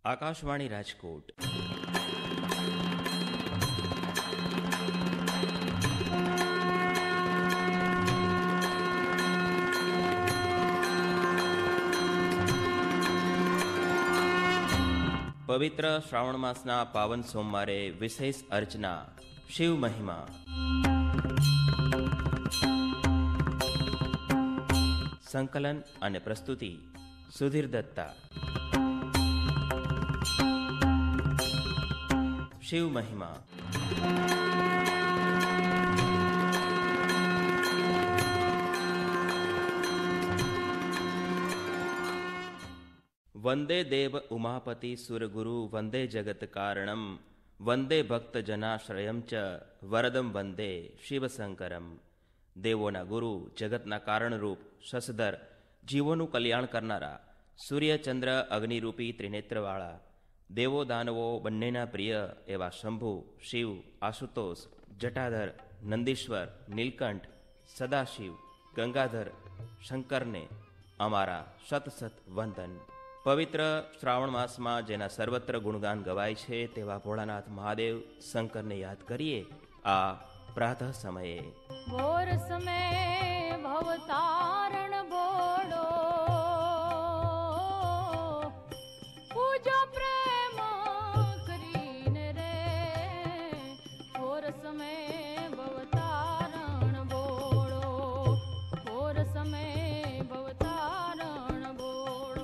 આકાશવાણી રાજકોટ. પવિત્ર શ્રાવણ માસના પાવન સોમવારે વિશેષ અર્ચના, શિવ મહિમા. સંકલન અને પ્રસ્તુતિ સુધીર દત્તા. શિવ મહિમા. વંદે દેવ ઉમાપતિ સુરગુરુ વંદે જગત કારણમ વંદે ભક્ત જનાશ્રયમ ચ વરદમ વંદે શિવશંકરમ. દેવોના ગુરુ, જગતના કારણરૂપ, શશધર, જીવોનું કલ્યાણ કરનારા, સૂર્યચંદ્ર અગ્નિરૂપી ત્રિનેત્રવાળા, દેવો દાનવો બંનેના પ્રિય એવા શંભુ, શિવ, આશુતોષ, જટાધર, નંદીશ્વર, નીલકંઠ, સદાશિવ, ગંગાધર, શંકરને અમારા શત વંદન. પવિત્ર શ્રાવણ માસમાં જેના સર્વત્ર ગુણગાન ગવાય છે તેવા ભોળાનાથ મહાદેવ શંકરને યાદ કરીએ આ પ્રાતઃ સમયે. ભોર સમય ભવતારણ ભોળો પૂજો પ્રેમ કરીને રે. ભોર સમય ભવતારણ ભોળો, ભોર સમય ભવતારણ ભોળો.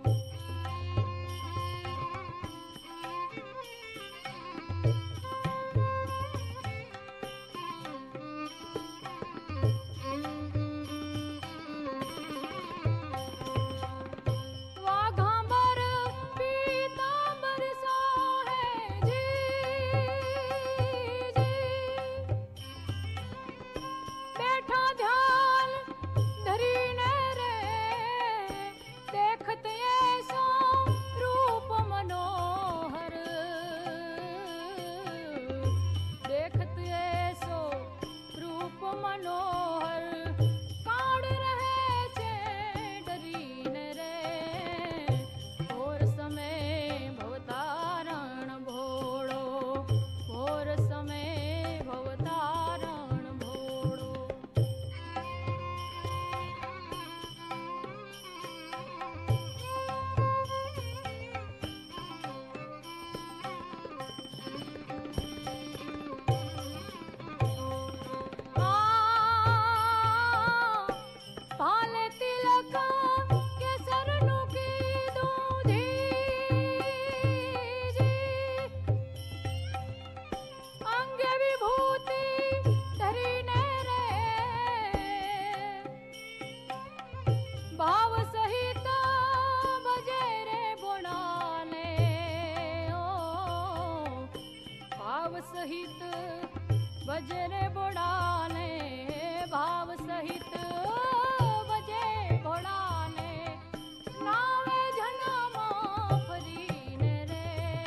સહિત ભજરે બોડાને, ભાવ સહિત ભજે બોડાને. નાવે જન્મ ફરીને રે.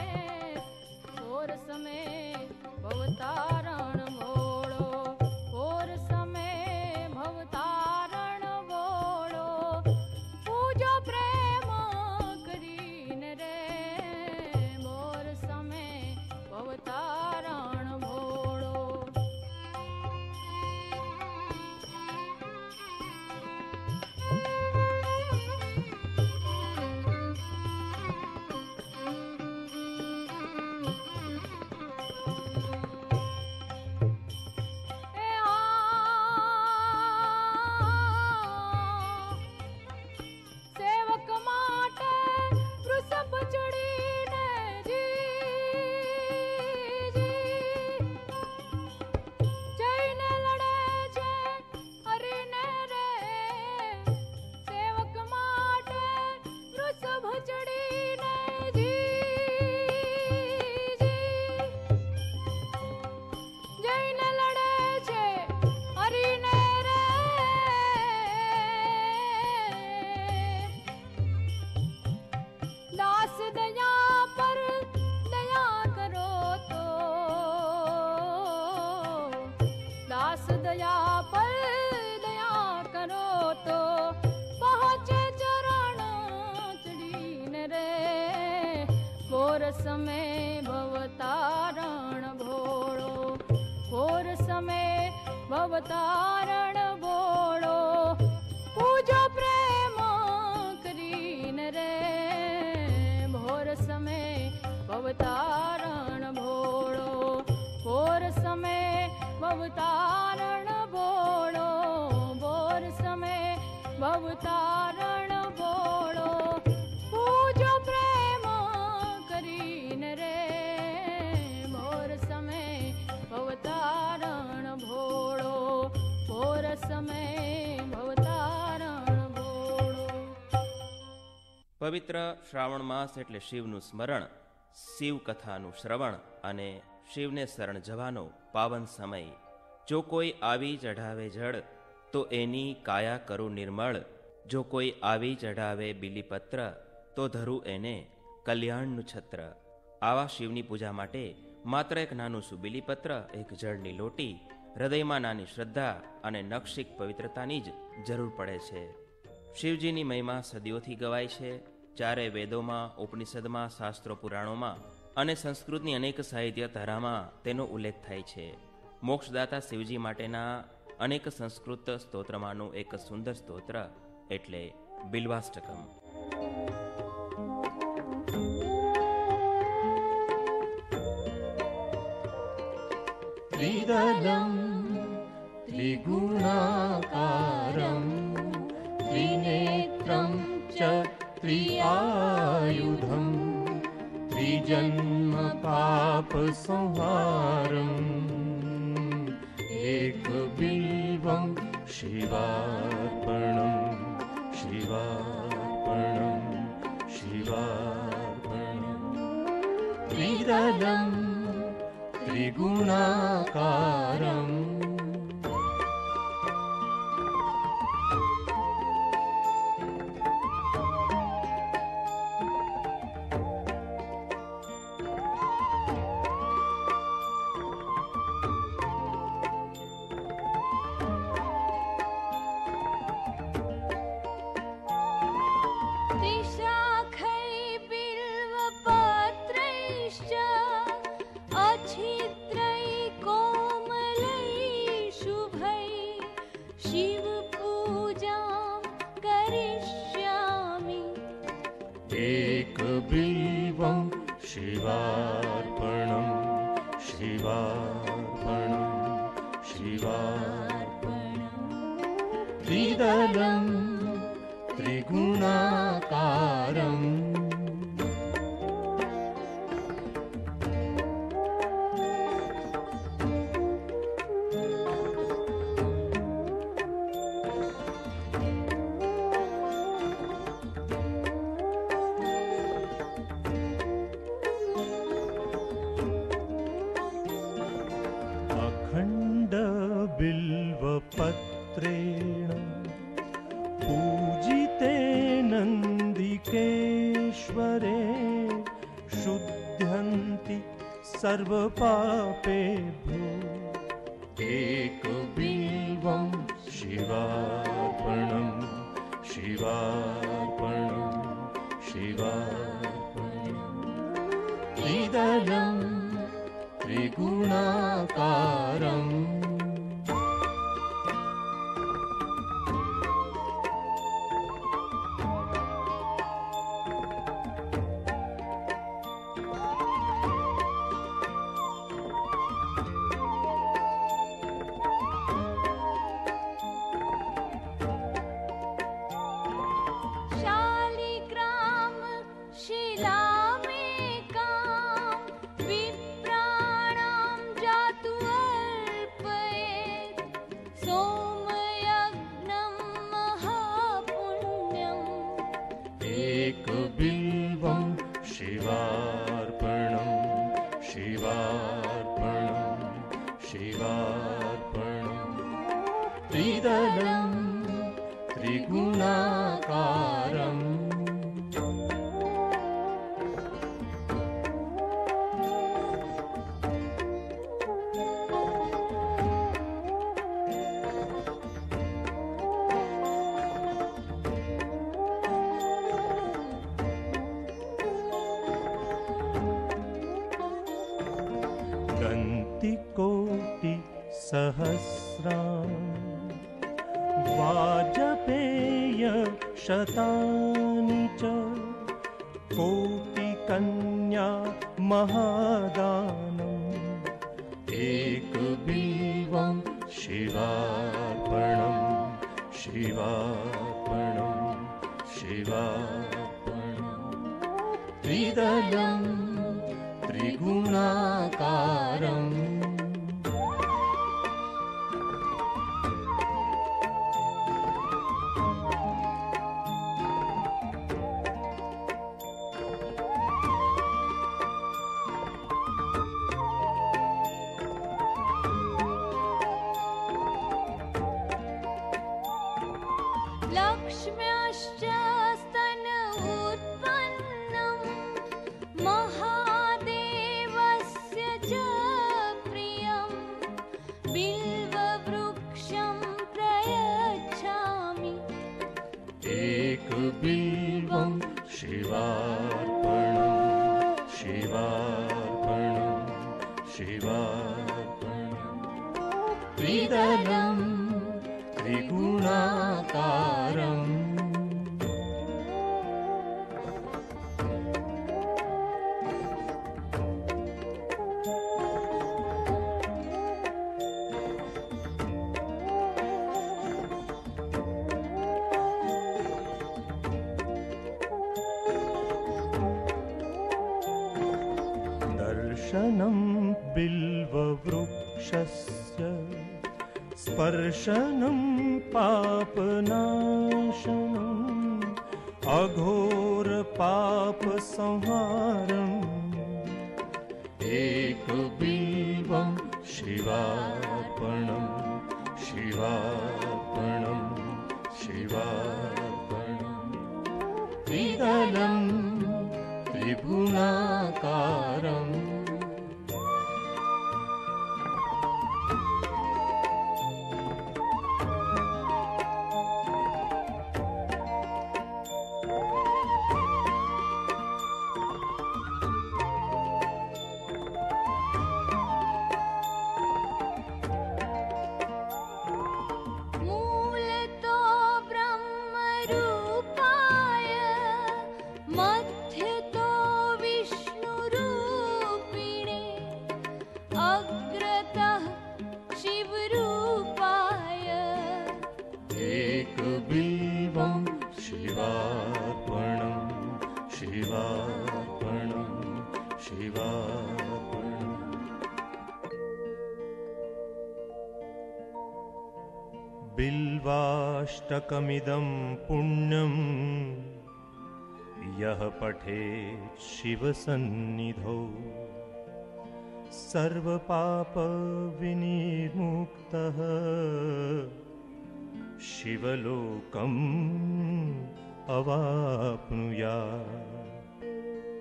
ભોર સમય ભવતારણ ભોળો, ભોર સમય ભવતારણ ભોળો પૂજો પ્રેમ કરીને રે. ભોર સમય ભવતારણ ભોળો. घोर समय भवतारण भोळो, घोर समय भवतारण भोळो, पूजो प्रेम करीन रे, घोर समय भवतारण भोळो, घोर समय भवतारण भोळो, घोर समय भवतारण भोळो, पूजो प्रेम करीन रे, घोर समय भवतारण भोळो, घोर समय ભવતારણ ભોળો. પવિત્ર શ્રાવણ માસ એટલે શિવનું સ્મરણ, શિવ કથાનું શ્રવણ અને શિવને શરણ જવાનો પાવન સમય. જો કોઈ આવી ચઢાવે જળ તો એની કાયા કરું નિર્મળ, જો કોઈ આવી ચઢાવે બીલીપત્ર તો ધરું એને કલ્યાણનું છત્ર. આવા શિવની પૂજા માટે માત્ર એક નાનું શું બીલીપત્ર, એક જળની લોટી, હૃદયમાં નાની શ્રદ્ધા અને નક્ષિક પવિત્રતાની જ જરૂર પડે છે. શિવજીની મહિમા સદીઓથી ગવાય છે. ચારે વેદોમાં, ઉપનિષદમાં, શાસ્ત્રો પુરાણોમાં અને સંસ્કૃતની અનેક સાહિત્ય ધારામાં તેનો ઉલ્લેખ થાય છે. મોક્ષદાતા શિવજી માટેના અનેક સંસ્કૃત સ્તોત્રમાંનું એક સુંદર સ્તોત્ર એટલે બિલ્વાષ્ટકમ. ત્રિદલં ત્રિગુણાકારં ત્રિનેત્રં ચ ત્રિઆયુધં ત્રિજન્મ પાપ સંહારં એકબિલ્વં શિવાર્પણં શિવાર્પણં શિવાર્પણં. ત્રિદલં ત્રિગુણાકારં એકબિલ્વં શિવાર્પણં શિવાર્પણં શિવાર્પણં. ત્રિદલં ત્રિગુણાકારં बिल्वपत्रेण पूजिते नन्दिकेश्वरे शुध्यन्ति सर्वपापेभ्यो. एकबिल्वं शिवार्पणं शिवार्पणं शिवार्पणं. त्रिदलं त्रिगुणाकारं एकबिल्वं शिवार्पणं शिवार्पणं शिवार्पणं. त्रिदलं त्रिगुणाकारं गन्ति कोटि सहस्राणि वाजपेय शतानि च कोटि कन्या महादानम् एकबिल्वं शिवार्पणम् शिवार्पणम् शिवार्पणम् त्रिदलं त्रिगुणाकारम् लक्ष्म्याश्च स्तन उत्पन्नं महादेवस्य च प्रियं बिल्ववृक्षं प्रयच्छामि एकबिल्वं शिवार्पणम् शिवार्पणम् शिवार्पणम् त्रिदलं त्रिगुणाकारम् दर्शनं बिल्ववृक्षस्य स्पर्शनं पापनाशनम् अघोरपापसंहारम् एकबिल्वं शिवार्पणम् शिवार्पणम् शिवार्पणम् त्रिदलं त्रिगुणाकारम् मूलतो ब्रह्मरूपाय मध्यतो विष्णुरूपिणे अग्रतः शिवरूपाय एकबिल्वं शिवार्पणम् शिवार्पणम् शिवार्पणम् बिल्वाष्टकमिदं पुण्यं यः पठेत् शिवसन्निधौ सर्वपापविनिर्मुक्तः शिवलोकम् अवाप्नुयात्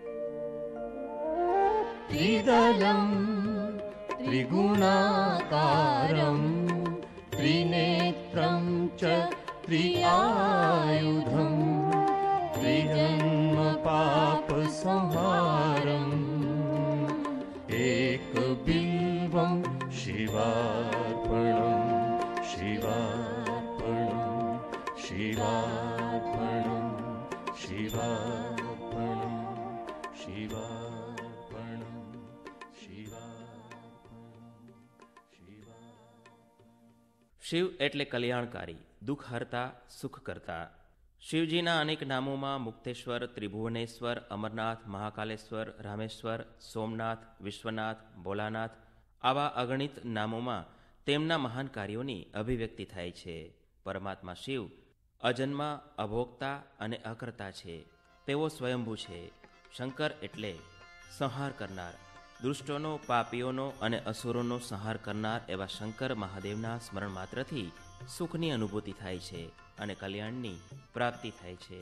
त्रिदलं त्रिगुणाकारम् त्रिनेत्रं च त्रिआयुधम् त्रिजन्मपापसंहारम् एकबिल्वं शिवार्पणम् शिवार्पणम् शिवार्पणम् शिवार्पणम् शिवार्पणम् શિવ એટલે કલ્યાણકારી, દુઃખ હરતા, સુખ કરતા. શિવજીના અનેક નામોમાં મુક્તેશ્વર, ત્રિભુવનેશ્વર, અમરનાથ, મહાકાલેશ્વર, રામેશ્વર, સોમનાથ, વિશ્વનાથ, ભોલાનાથ આવા અગણિત નામોમાં તેમના મહાન કાર્યોની અભિવ્યક્તિ થાય છે. પરમાત્મા શિવ અજન્મા, અભોક્તા અને અકર્તા છે. તેઓ સ્વયંભૂ છે. શંકર એટલે સંહાર કરનાર, દુષ્ટોનો, પાપીઓનો અને અસુરોનો સંહાર કરનાર એવા શંકર મહાદેવના સ્મરણ માત્રથી સુખની અનુભૂતિ થાય છે અને કલ્યાણની પ્રાપ્તિ થાય છે.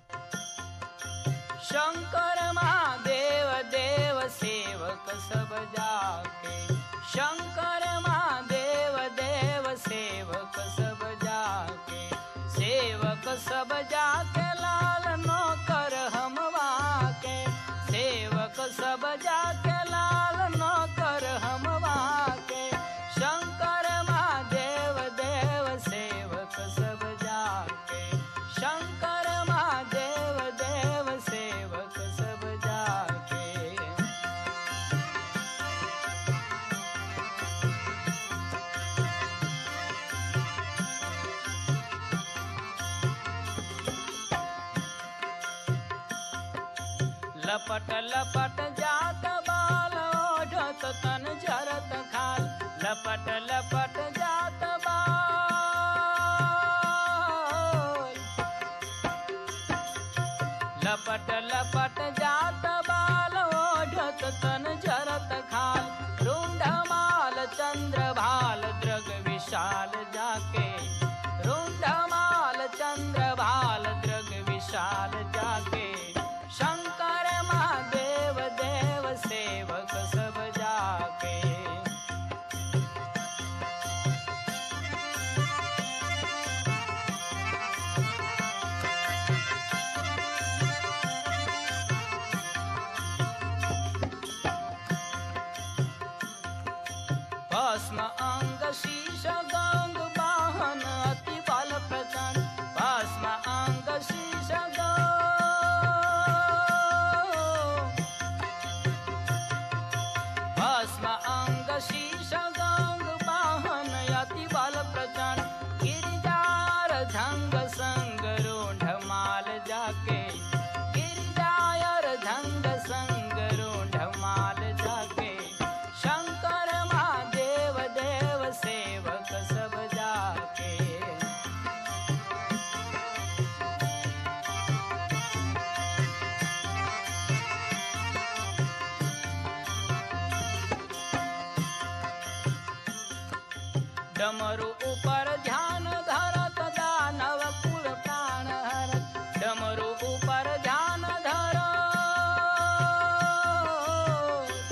शंकर महादेव देव सेवक सब जाके, शंकर महादेव देव सेवक सब जाके, सेवक सब जाके लाल नौकर हम वाके, सेवक सब जाके लाल नौकर हम लपट लपट जात बाल ओढ़त तन झरत खाल लपट लपट जात बाल लपट लपट जात बाल ओढ़त तन झरत खाल रुंढमाल चंद्र भाल दृग विशाल जाके रुंढमाल चंद्र भाल दृग विशाल जाके शंकर महादेव देव सेवक सब जाके भस्म अंग शीश गंग वाहन अति बल प्रचंड भस्म अंग शीश भस्म अंग शीश गंग वाहन अति बल प्रचंड गिरिजार झंग संग रूढ़ माल जाके गिरिजार झंग संग रूढ़ माल जाके शंकर महादेव देव सेवक सब जाके डमरू ऊपर ध्यान धरत दानव कुल प्राण हरत डमरू ऊपर ध्यान धरत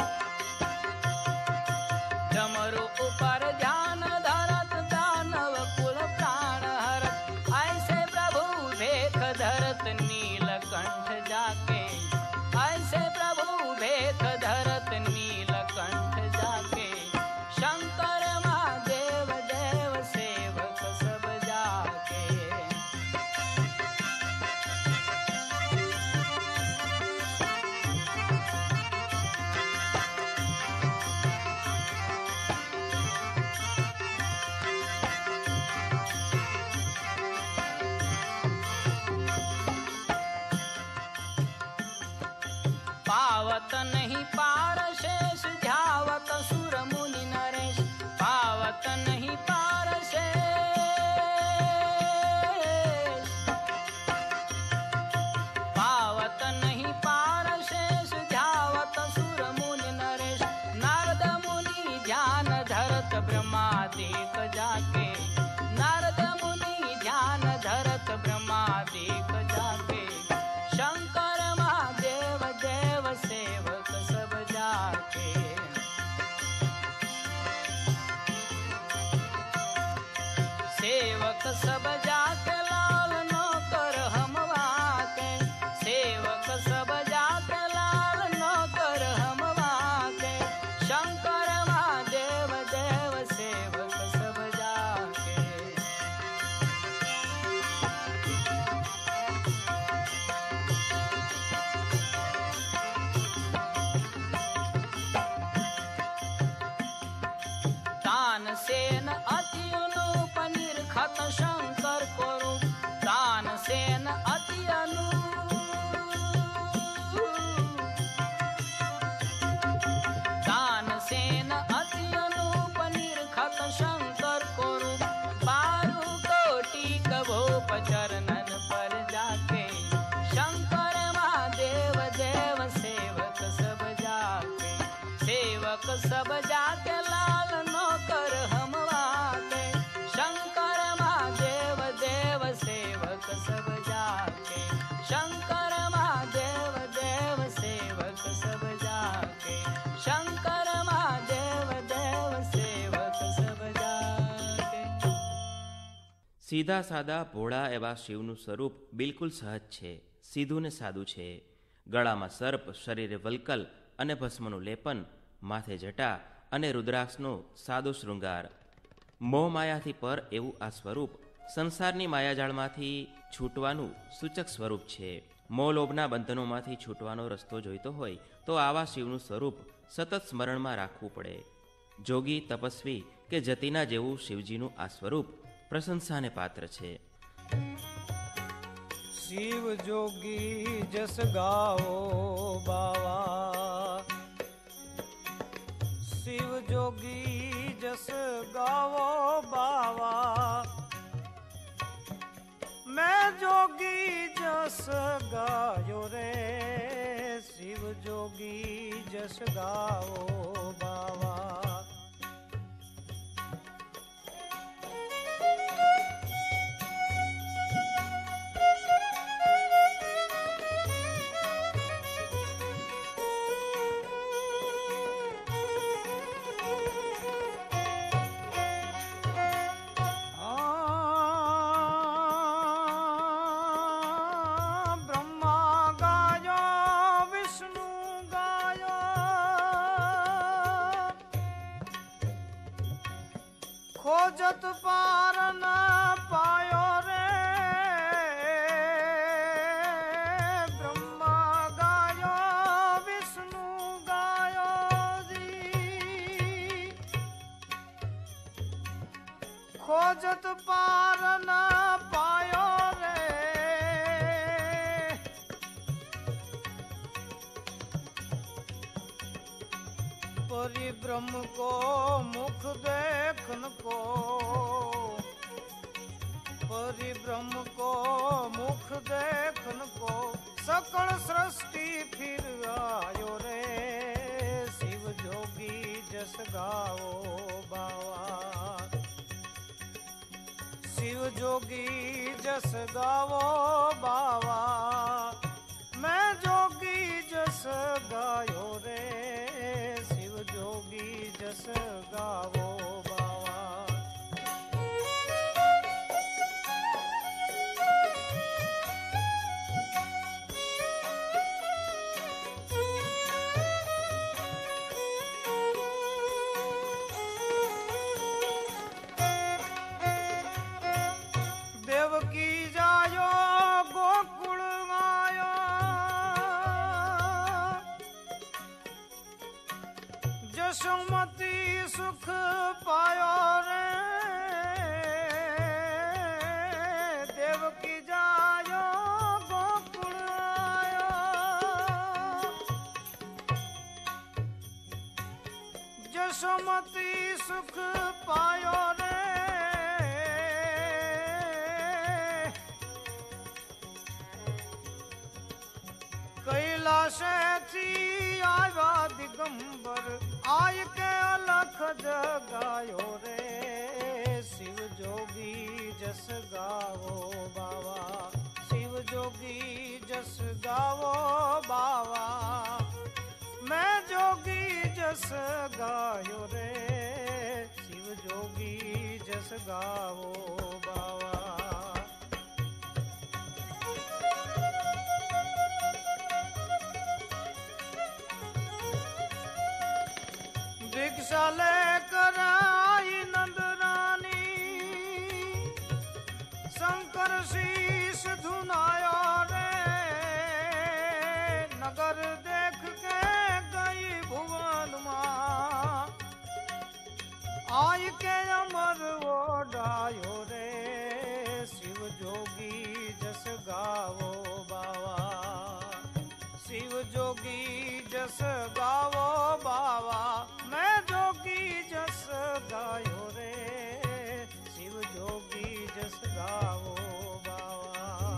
डमरू ऊपर ध्यान धरत दानव कुल प्राण हरत ऐसे प्रभु भेख धरत नीलकंठ जाके ऐसे प्रभु भेख धरत नीलकंठ जाके शंकर महादेव देव सेवक सब जाके पावत नहीं पार शेष ध्यावत सुर मुनि नरेश पावत नहीं पार शेष पावत नहीं पार शेष ध्यावत सुर मुनि नरेश नारद मुनि ध्यान धरत ब्रह्मादिक जाके नारद मुनि ध्यान धरत ब्रह्मादिक जाके शंकर महादेव देव सेवक सब जाके सेवक सब जाके लाल नौकर हम वाके सेवक सब जाके लाल नौकर हम वाके शंकर महादेव देव सेवक सब जाके तान सेन अति अनूप निर्खत शंकर को रूप तान सेन अति अनूप तान सेन अति अनूप निर्खत शंकर को रूप बारू कोटि कभूप चरणन पर जाके शंकर महादेव देव सेवक सब जाके सेवक सब जाके लाल नौकर हम वाके शंकर महादेव देव सेवक सब जाके शंकर महादेव देव सेवक सब जाके शंकर महादेव देव सेवक सब जाके સીધા સાદા ભોળા એવા શિવનું સ્વરૂપ બિલકુલ સહજ છે, સીધું ને સાદું છે. ગળામાં સર્પ, શરીરે વલ્કલ અને ભસ્મનું લેપન, માથે જટા અને રુદ્રાક્ષનો સાદો શૃંગાર. મોહ માયાથી પર એવું આ સ્વરૂપ સંસારની માયાજાળમાંથી છૂટવાનું સૂચક સ્વરૂપ છે. મોહ લોભના બંધનોમાંથી છૂટવાનો રસ્તો જોઈતો હોય તો આવા શિવનું સ્વરૂપ સતત સ્મરણમાં રાખવું પડે. જોગી, તપસ્વી કે જતિના જેવું શિવજીનું આ સ્વરૂપ પ્રશંસાને પાત્ર છે. शिव जोगी जस गाओ बावा, शिव जोगी जस गाओ बावा, मैं जोगी जस गायो रे, शिव जोगी जस गाओ बावा। खोजत पार न पायो रे, ब्रह्मा गायो विष्णु गायो जी, खोजत पार न पायो रे, परिब्रह्म को मुख देखन को, परिब्रह्म को मुख देखन को, सकल सृष्टि फिर आयो रे, शिव जोगी जस गाओ बावा, शिव जोगी जस गाओ बावा, मैं जोगी जस गायो रे, जोगी जस गावो बावा। देवकी जायो गोकुल आयो, जसोमती सुख पायो रे, देवकी जायो गोकुल आयो, जसोमती सुख पायो रे, कैलाशे थी आया दिगंबर, आय के अलख जगायो रे, शिव जोगी जस गावो बावा, शिव जोगी जस गावो बावा, मैं जोगी जस गायो रे, शिव जोगी जस गावो बावा। भिक्षा लेकर आई नंद रानी, शंकर शीश धुनायो रे, नगर देख के गई भुवन माँ, आई के अमर ओढ़ायो रे, शिव जोगी जस गावो बावा, शिव जोगी जस गावो बावा, मैं जोगी जस गायो रे, शिव जोगी जस गावो बावा।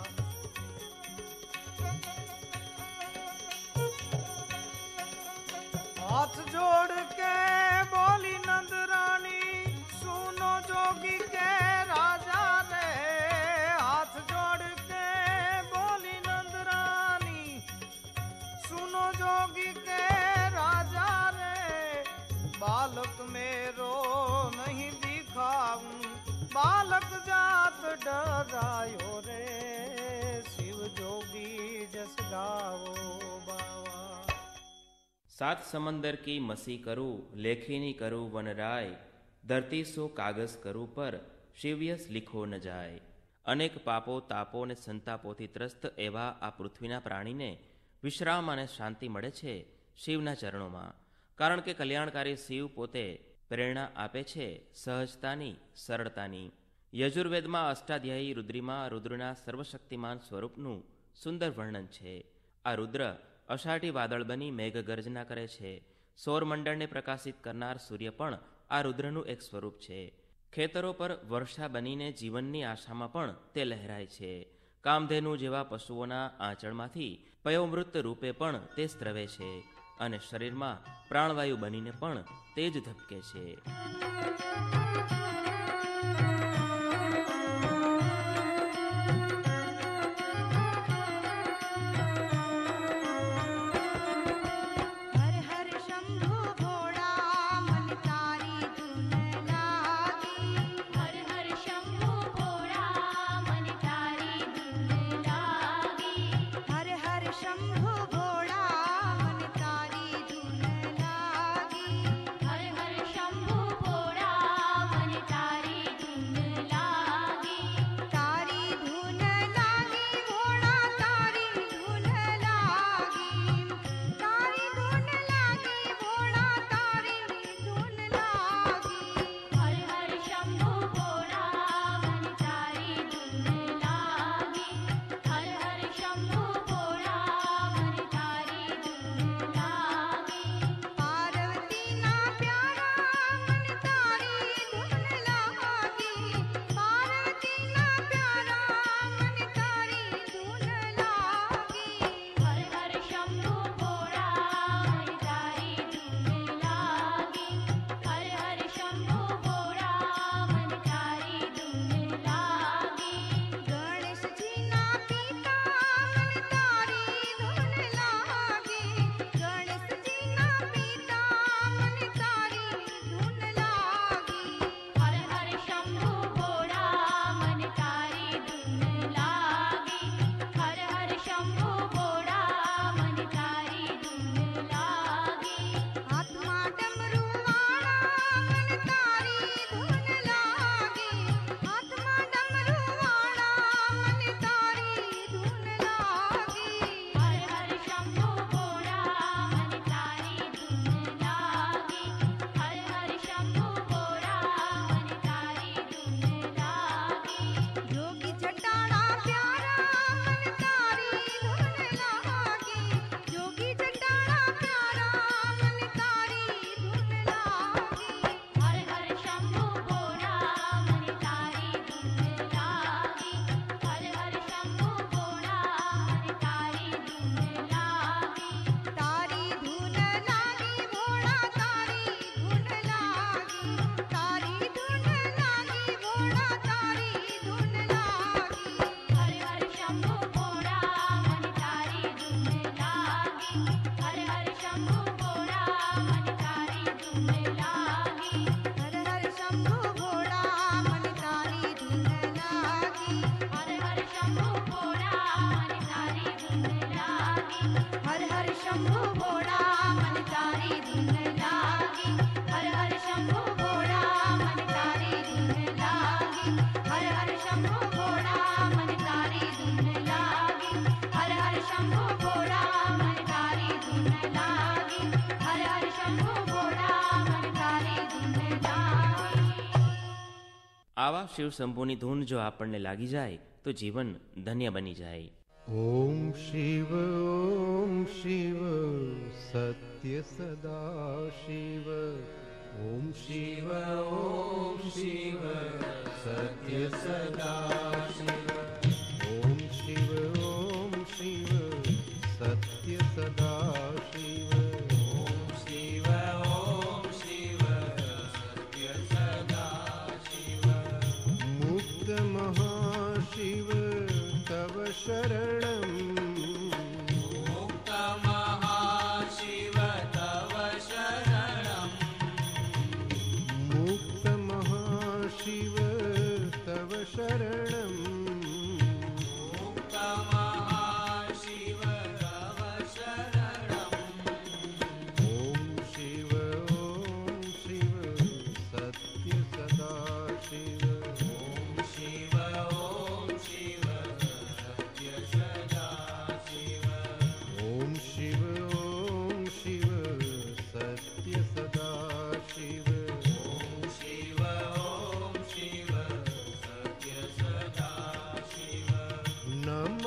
हाथ जोड़ के बोली नंद रानी, सुनो जोगी के राजा रे, हाथ जोड़ के बोली नंद रानी, सुनो जोगी के राजा रे, बालक मेरो नहीं दिखाऊं, बालक जात डरायो रे, शिव जोगी जस गावो बावा। सात समंदर की मसी करूँ, लेखिनी करूँ वन राय, धरती सो कागज करूँ पर શિવ્યસ લીખો ન જાય. અનેક પાપો તાપો અને સંતાપોથી ત્રસ્ત એવા આ પૃથ્વીના પ્રાણીને વિશ્રામ અને શાંતિ મળે છે શિવના ચરણોમાં. કારણ કે કલ્યાણકારી શિવ પોતે પ્રેરણા આપે છે સહજતાની, સરળતાની. યજુર્વેદમાં અષ્ટાધ્યાયી રુદ્રીમાં રુદ્રના સર્વશક્તિમાન સ્વરૂપનું સુંદર વર્ણન છે. આ રુદ્ર અષાઢી વાદળ બની મેઘગર્જના કરે છે. સૌરમંડળને પ્રકાશિત કરનાર સૂર્ય પણ આ રુદ્રનું એક સ્વરૂપ છે. ખેતરો પર વર્ષા બનીને જીવનની આશામાં પણ તે લહેરાય છે. કામધેનુ જેવા પશુઓના આંચળમાંથી પયોમૃત રૂપે પણ તે સ્ત્રવે છે અને શરીરમાં પ્રાણવાયુ બનીને પણ તે જ ધબકે છે. આવા શિવ શંભુની ધૂન જો આપણને લાગી જાય તો જીવન ધન્ય બની જાય. ઓમ શિવ સત્ય સદા શિવ. ઓમ શિવ સત્ય સદા શિવ. ઓમ શિવ સત્ય સદા શિવ. ઓમ શિવ સત્ય સદા શિવ. મુક્ત મહાશિવ તવ શરણમ. મુક્ત મહાશિવ તવ શરણમ. મુક્ત મહાશિવ તવ શરણમ. મુક્ત મહાશિવ તવ શરણમ.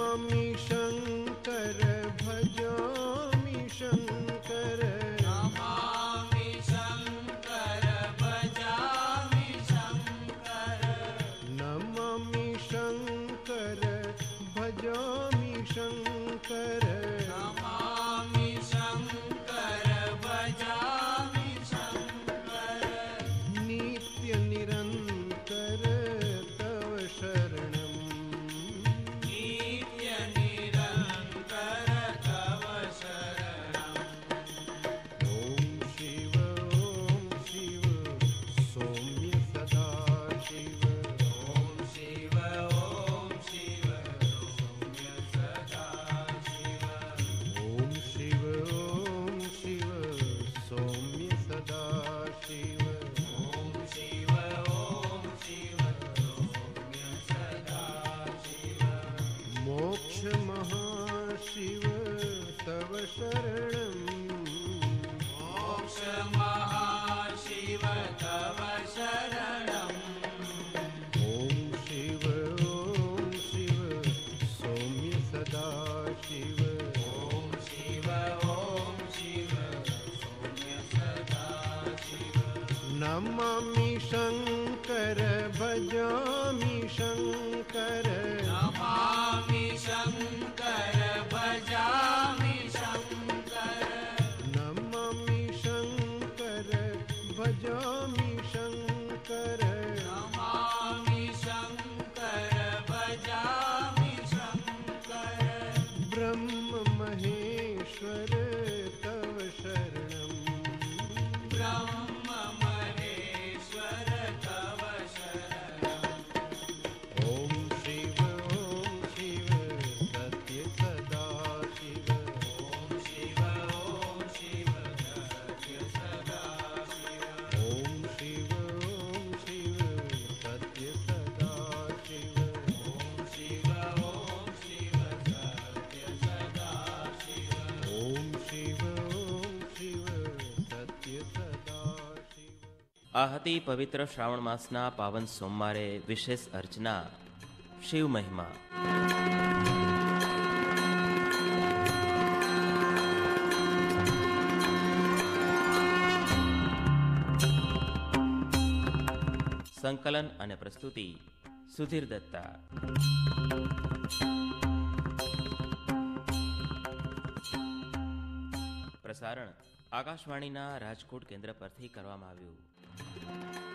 नमामि शङ्कर भजामि शङ्कर नमामि शङ्कर भजामि शङ्कर नमामि शङ्कर भजामि शङ्कर नमामि शङ्कर भजामि शङ्कर नित्य निरन्तर तव शरणम् नित्य निरन्तर तव शरणम् ॐ शिव सौम्य सदा शिव ॐ शिव सौम्य सदा शिव ॐ शिव सौम्य सदा शिव ॐ शिव सौम्य सदा शिव मोक्ष महाशिव तव शरणम् मोक्ष महाशिव तव शरणम् ॐ शिव सौम्य सदा शिव ॐ शिव सौम्य सदा शिव नमामि शङ्कर भजामि शङ्कर नमामि शङ्कर भजामि शङ्कर नमामि शङ्कर भजामि शङ्कर नमामि शङ्कर भजामि शङ्कर ब्रह्म महेश्वर तव शरणम् ब्रह्म महेश्वर तव शरणम् ॐ शिव सत्य सदा शिव ॐ शिव सत्य सदा शिव ॐ शिव सत्य सदा शिव ॐ शिव सत्य सदा शिव ॐ शिव सत्य सदा शिव आहति पवित्र श्रावण मासना पावन सोमवारे विशेष अर्चना शिव महिमा સંકલન અને પ્રસ્તુતિ સુધીર દત્તા. પ્રસારણ આકાશવાણીના રાજકોટ કેન્દ્ર પરથી કરવામાં આવ્યું.